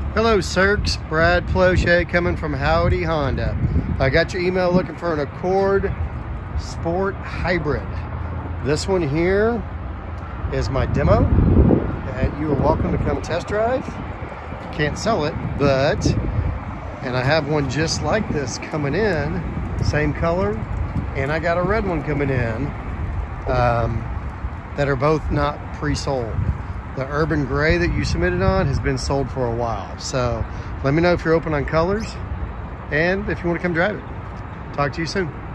Hello, Serks. Brad Plauché coming from Howdy Honda. I got your email looking for an Accord Sport Hybrid. This one here is my demo, and you are welcome to come test drive. Can't sell it, and I have one just like this coming in, same color, and I got a red one coming in that are both not pre-sold. The urban gray that you submitted on has been sold for a while. So let me know if you're open on colors and if you want to come drive it. Talk to you soon.